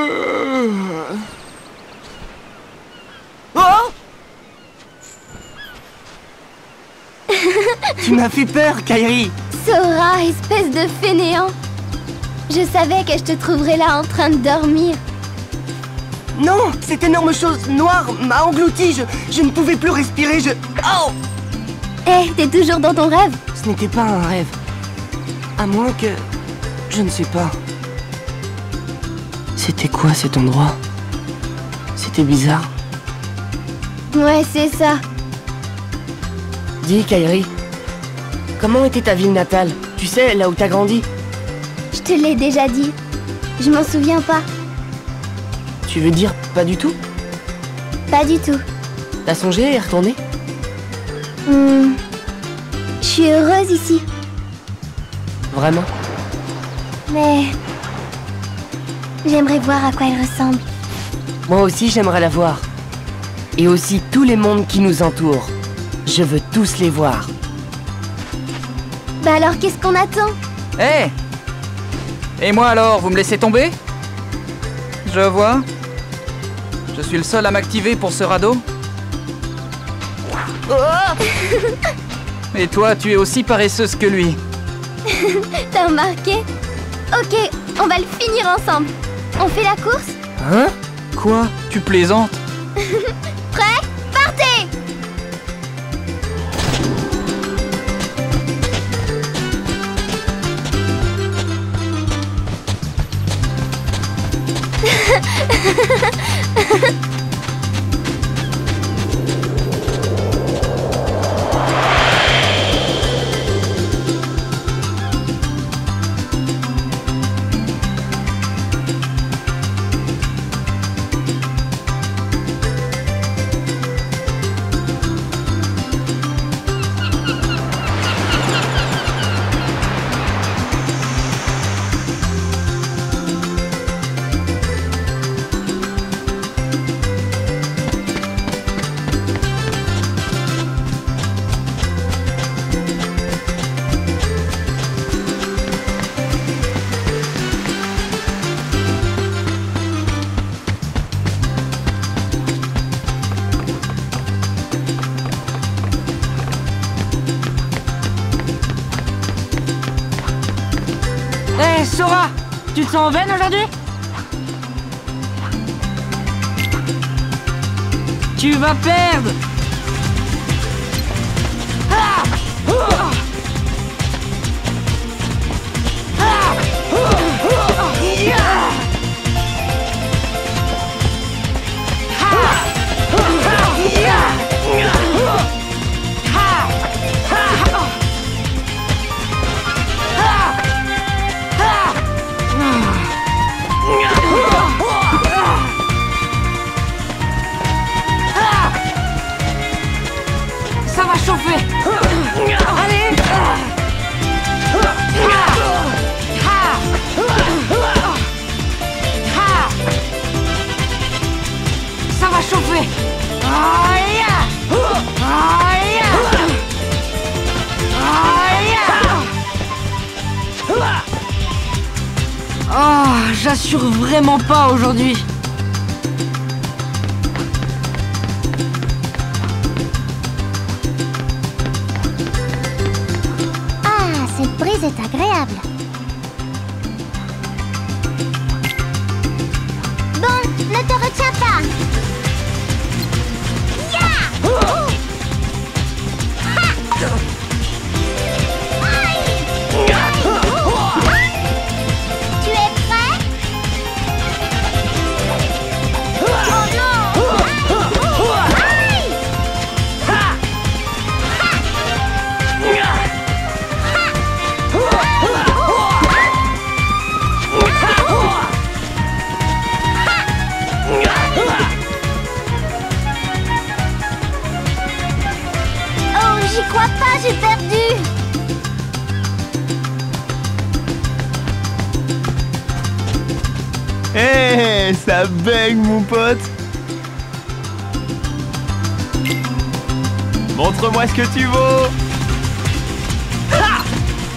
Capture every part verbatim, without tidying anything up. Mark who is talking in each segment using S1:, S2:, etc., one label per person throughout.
S1: Oh! Tu m'as fait peur, Kairi.
S2: Sora, espèce de fainéant. Je savais que je te trouverais là en train de dormir.
S1: Non, cette énorme chose noire m'a englouti. Je, je ne pouvais plus respirer. Je... Oh!
S2: Eh, hey, t'es toujours dans ton rêve?
S1: Ce n'était pas un rêve. À moins que... Je ne sais pas. C'était quoi cet endroit? C'était bizarre.
S2: Ouais, c'est ça.
S1: Dis, Kairi, comment était ta ville natale? Tu sais, là où t'as grandi?
S2: Je te l'ai déjà dit. Je m'en souviens pas.
S1: Tu veux dire pas du tout?
S2: Pas du tout.
S1: T'as songé à y retourner?
S2: Hmm... Je suis heureuse ici.
S1: Vraiment?
S2: Mais... j'aimerais voir à quoi elle ressemble.
S1: Moi aussi, j'aimerais la voir. Et aussi tous les mondes qui nous entourent. Je veux tous les voir.
S2: Bah alors, qu'est-ce qu'on attend?
S3: Hé hey! Et moi alors, vous me laissez tomber? Je vois. Je suis le seul à m'activer pour ce radeau.
S1: Oh!
S3: Et toi, tu es aussi paresseuse que lui.
S2: T'as remarqué? Ok, on va le finir ensemble. On fait la course?
S1: Hein?
S3: Quoi? Tu plaisantes?
S2: Prêt? Partez!
S1: Hé, hey, Sora! Tu te sens en veine aujourd'hui? Tu vas perdre! Ah! Ah! Ah! Yeah! Ça va chauffer! Allez! Ça va chauffer! Aïe! Aïe! Aïe! Oh, j'assure vraiment pas aujourd'hui.
S2: Ah, cette brise est agréable. Bon, ne te retiens pas. Ya! Ha! Aïe! Tu es prêt? Oh non! Aïe! Oh, j'y crois pas, j'ai perdu!
S4: Hé, hey, ça baigne mon pote. Montre-moi ce que tu vaux. Ha!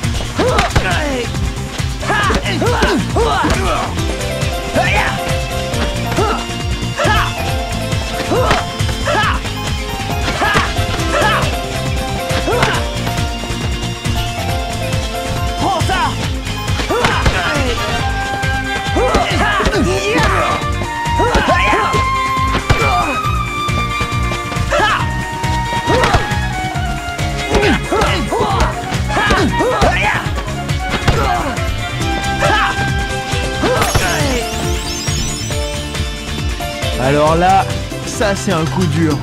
S4: Ha! Ha! Alors là, ça c'est un coup dur.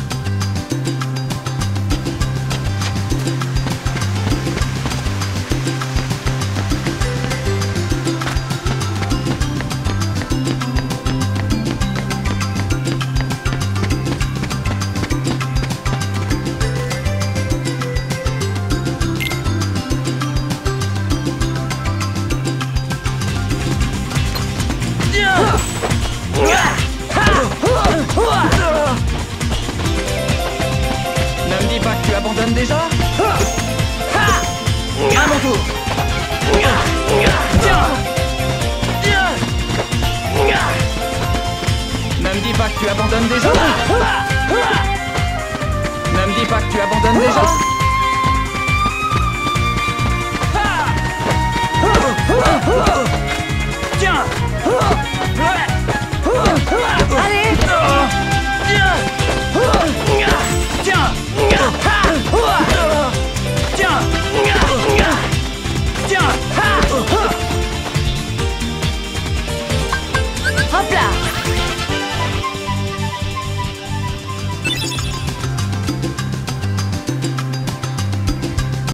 S3: Ne me dis pas que tu abandonnes déjà. À mon tour. Ne me dis pas que tu abandonnes déjà. Ne me dis pas que tu abandonnes déjà.